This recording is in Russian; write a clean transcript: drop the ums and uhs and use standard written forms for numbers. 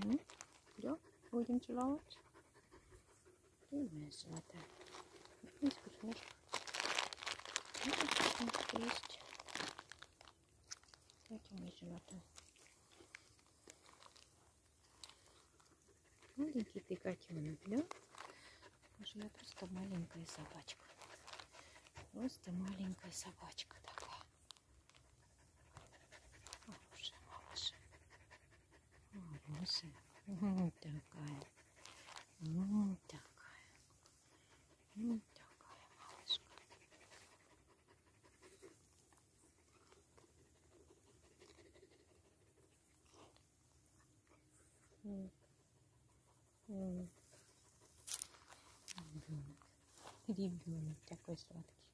Идем, будем целовать. Ты моя золотая. Есть вкусняшка. Вкусняшка есть. Кстати, моя золотая. Маленький ты котенок, да? Боже, я просто маленькая собачка. Просто маленькая собачка такая. Малыша, малыша. Малыша. Такая. Такая. Такая малышка. Ребенок такой сладкий.